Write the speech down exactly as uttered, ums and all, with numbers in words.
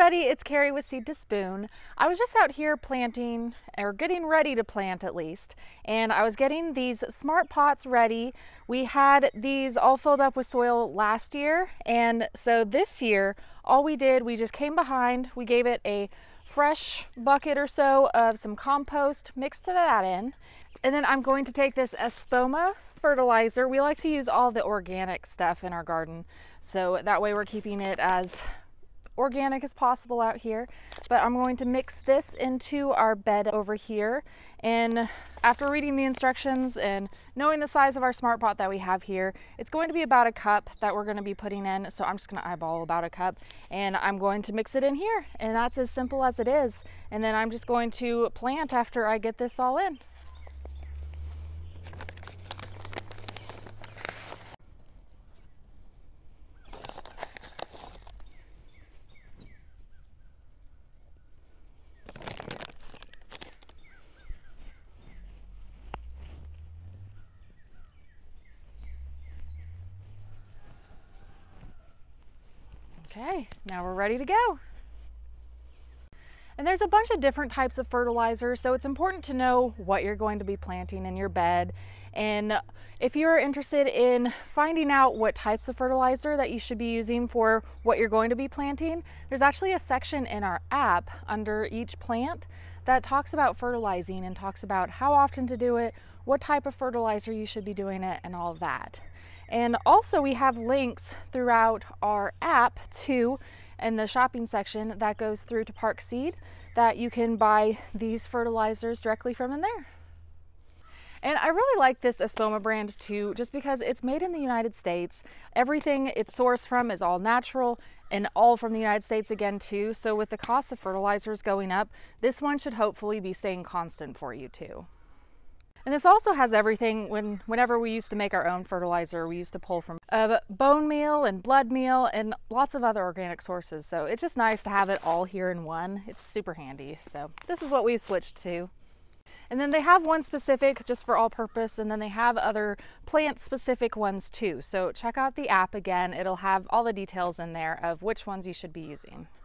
everybody, it's Carrie with Seed to Spoon. I was just out here planting, or getting ready to plant at least, and I was getting these smart pots ready. We had these all filled up with soil last year, and so this year all we did, we just came behind, we gave it a fresh bucket or so of some compost, mixed that in, and then I'm going to take this Espoma fertilizer. We like to use all the organic stuff in our garden, so that way we're keeping it as organic as possible out here. But I'm going to mix this into our bed over here, and after reading the instructions and knowing the size of our smart pot that we have here, it's going to be about a cup that we're going to be putting in. So I'm just going to eyeball about a cup, and I'm going to mix it in here, and that's as simple as it is. And then I'm just going to plant after I get this all in. Okay, now we're ready to go. And there's a bunch of different types of fertilizer, so it's important to know what you're going to be planting in your bed. And if you're interested in finding out what types of fertilizer that you should be using for what you're going to be planting, there's actually a section in our app under each plant that talks about fertilizing and talks about how often to do it, what type of fertilizer you should be doing it, and all of that. And also we have links throughout our app too, in the shopping section that goes through to Park Seed, that you can buy these fertilizers directly from in there. And I really like this Espoma brand too, just because it's made in the United States. Everything it's sourced from is all natural and all from the United States again too. So with the cost of fertilizers going up, this one should hopefully be staying constant for you too. And this also has everything. When whenever we used to make our own fertilizer, we used to pull from uh, bone meal and blood meal and lots of other organic sources. So it's just nice to have it all here in one. It's super handy. So this is what we've switched to. And then they have one specific just for all purpose, and then they have other plant specific ones too. So check out the app again. It'll have all the details in there of which ones you should be using.